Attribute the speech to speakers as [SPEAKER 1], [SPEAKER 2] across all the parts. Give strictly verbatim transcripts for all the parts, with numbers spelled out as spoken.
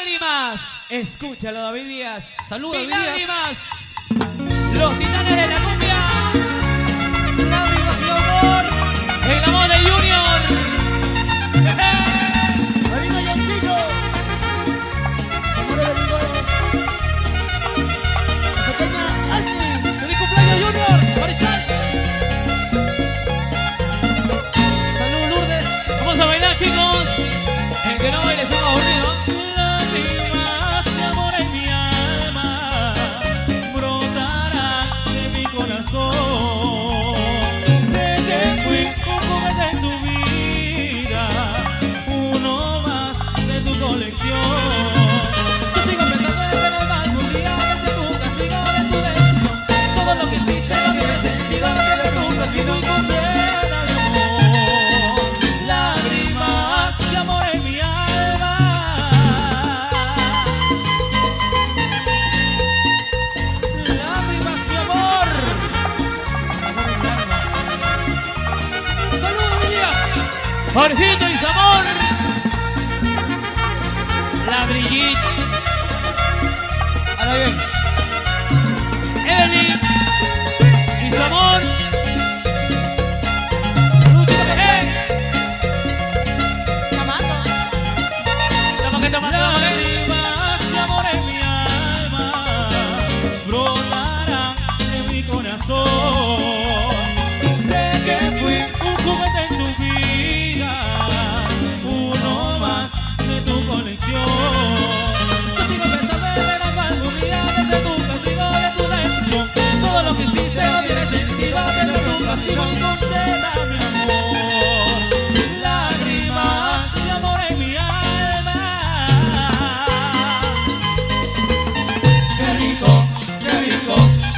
[SPEAKER 1] lágrimas. Escúchalo, David Díaz.
[SPEAKER 2] Saludos,
[SPEAKER 1] Mis
[SPEAKER 2] David
[SPEAKER 1] lágrimas. Los titanes de la cumbia. Lágrimas y amor. El amor de Junior.
[SPEAKER 3] Marina Yancito. Zamora de Lingoros. Pequeña Alfie.
[SPEAKER 1] ¡Feliz cumpleaños, Junior! ¡Mariscal! ¡Salud, Lourdes! Vamos a bailar, chicos. El que no baile es un aburrido.
[SPEAKER 2] Lágrimas de amor en mi alma brotarán de mi corazón. Sé que fui un juguete en tu vida, uno más de tu colección. Yo sigo pensando en ver algún día de tu castigo, de tu decisión. Todo lo que hiciste no tiene sentido, no tiene tu castigo y condena de amor. Lágrimas de amor en mi alma. Lágrimas de amor. Saludos, mi Díaz.
[SPEAKER 1] Jorgito y Zamor. La Brigitte.
[SPEAKER 3] Ahora bien.
[SPEAKER 1] Evelyn. Y Zamor. ¡Eh!
[SPEAKER 4] Tomando.
[SPEAKER 1] Toma que toma, toma que.
[SPEAKER 2] Lágrimas de amor en mi alma brotarán de mi corazón. Sé que fui un juguete en tu vida, uno más de tu colección. Yo sigo pensando en ver algún día desde tu castigo, de tu decisión. Todo lo que hiciste no tiene sentido, tiene tu castigo y condena mi amor. Lágrimas de amor en mi alma. Qué rico, qué rico.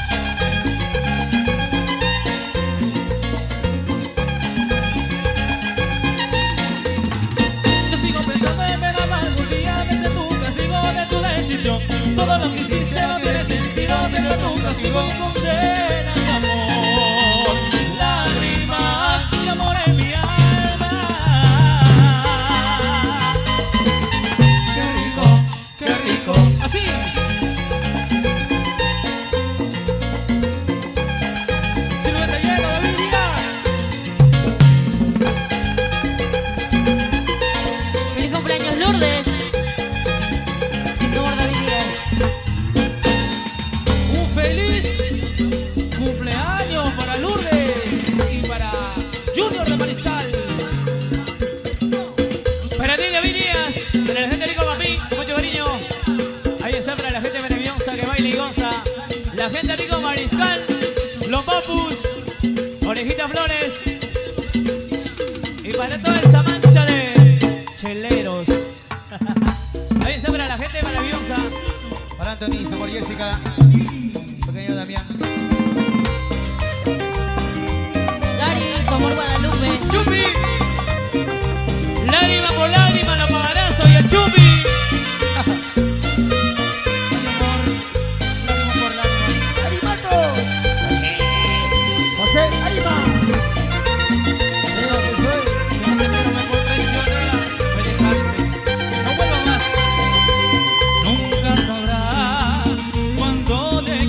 [SPEAKER 2] Yo sigo pensando en ver algún día desde tu castigo, de tu decisión. Todo lo que hiciste no tiene sentido, tiene tu castigo y condena mi amor. Lágrimas de amor en mi alma. Qué rico, qué rico. Así. Sírvete hielo, David Díaz.
[SPEAKER 4] Feliz cumpleaños, Lourdes. Y Zamor David Díaz.
[SPEAKER 2] Un feliz cumpleaños para Lourdes y para Junior de Mariscal.
[SPEAKER 1] Para ti, David Díaz. Para la gente rico, papi. Con mucho cariño. Ahí está para la gente maravillosa que baila y goza. La gente rico, Mariscal. Los papus. Orejitas Flores. Y para toda esa mancha de cheleros. Ahí está para la gente maravillosa.
[SPEAKER 3] Para Anthony, Zamor Jessica. Pequeño Damián.
[SPEAKER 4] Gary, Zamor Guadalupe.
[SPEAKER 1] Chupi. Lágrima por lágrima lo pagarás hoy a Chupi.
[SPEAKER 3] ¡Arimato! José Arima. Creo que soy.
[SPEAKER 1] No te quiero, me fue traicionera. Me dejaste. No vuelvo más.
[SPEAKER 2] Nunca sabrás cuánto te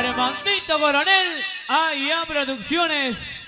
[SPEAKER 1] Armandito Coronel, A y A Producciones.